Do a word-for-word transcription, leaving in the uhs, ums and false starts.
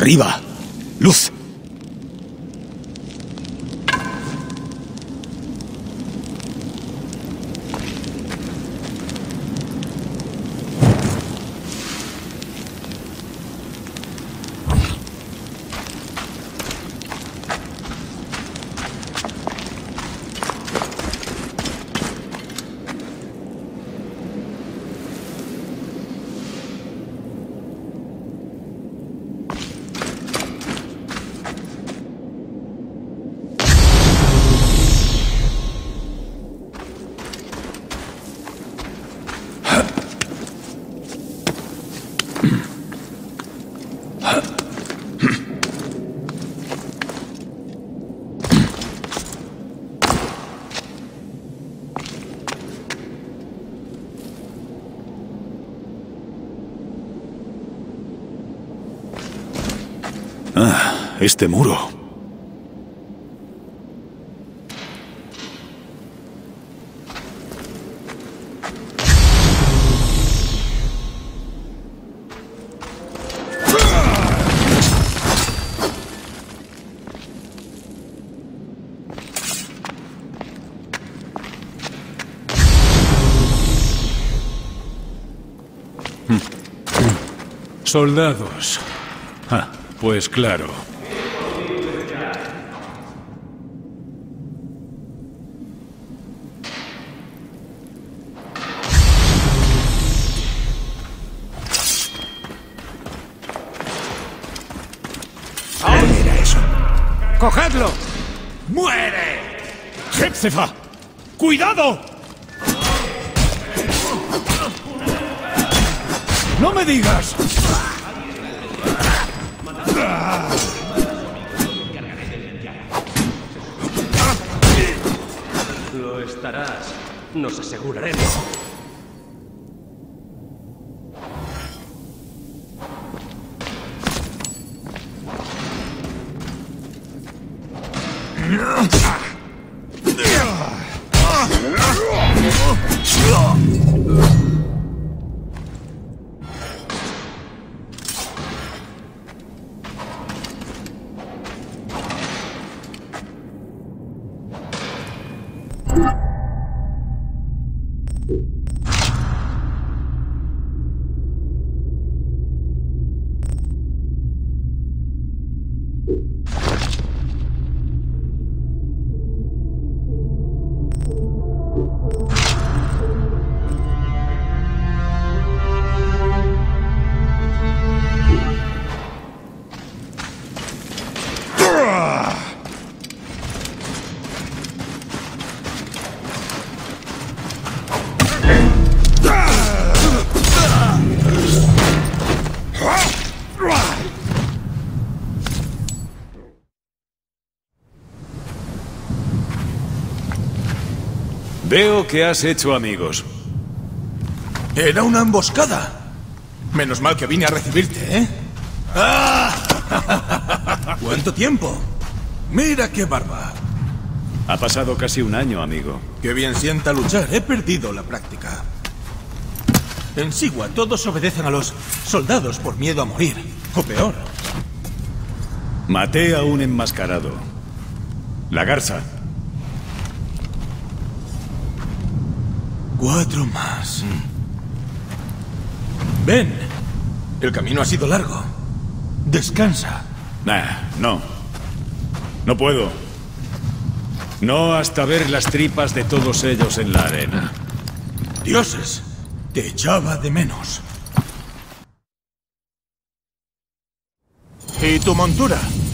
Arriba. Luz. Ah, este muro. Soldados. Ah, pues claro. ¿Qué era eso? ¡Cogedlo! ¡Muere! ¡Hepzefa! ¡Cuidado! ¡No me digas! Lo estarás. Nos aseguraremos. Veo que has hecho amigos. Era una emboscada. Menos mal que vine a recibirte, ¿eh? ¡Ah! ¿Cuánto tiempo? Mira qué barba. Ha pasado casi un año, amigo. Qué bien sienta luchar. He perdido la práctica. En Sigua todos obedecen a los soldados por miedo a morir. O peor. Maté a un enmascarado. La Garza. Cuatro más. Ven. El camino ha sido largo. Descansa. Nah, no. No puedo. No hasta ver las tripas de todos ellos en la arena. Dioses, te echaba de menos. ¿Y tu montura?